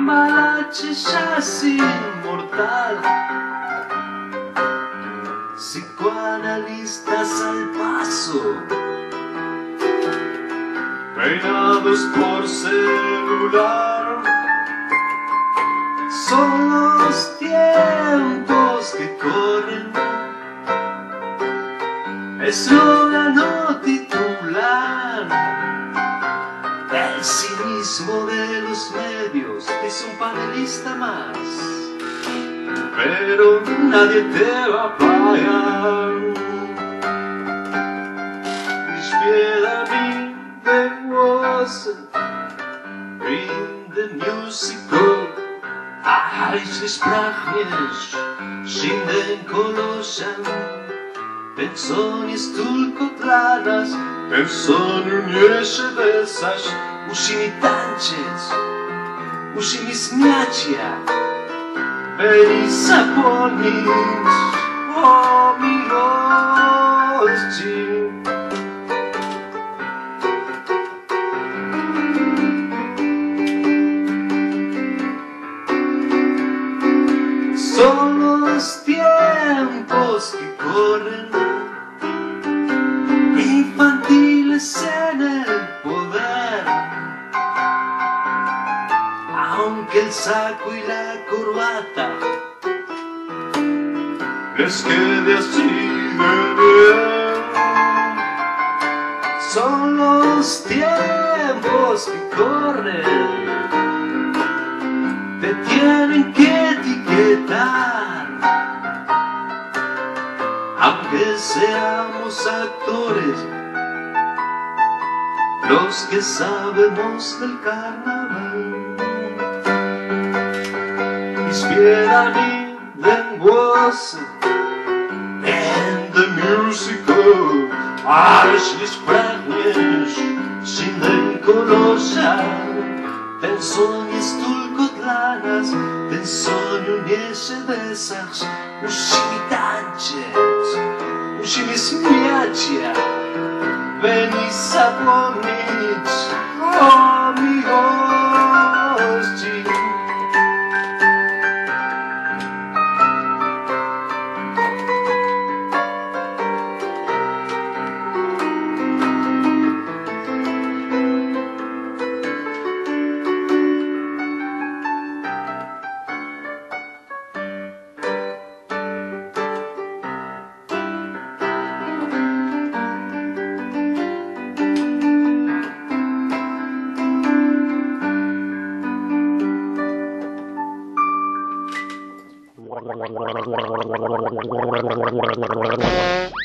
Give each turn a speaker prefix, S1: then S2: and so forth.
S1: marche ya es inmortal. Psicoanalistas al paso, peinados por celular. Son los tiempos que corren, eslogan o titular. El cinismo de los medios es un panelista más, pero nadie te va a pagar. Ich werde me there wasn't in the musical. Ich sprach nicht, schinden kolosjan. Pensonis tulkotlanas, pensonu nieše vesaš. Ušimi tančec, ušimi smjačja. Veni zapomnieć o miłości. Son los tiempos que corren, infantiles en el poder. Aunque el saco y la corbata les quede así de bien. Son los tiempos que corren, te tienen que etiquetar. Aunque seamos actores, los que sabemos del carnaval. Ich werde nie den Wassen in the musical. Ich sprach nicht, schinden kolosjan. Pensonies tulkotlanas, pensoniu nieše vesaš. Ušimi tančec, ušimi smjačja. Veni zapomnieć o miłości.
S2: What?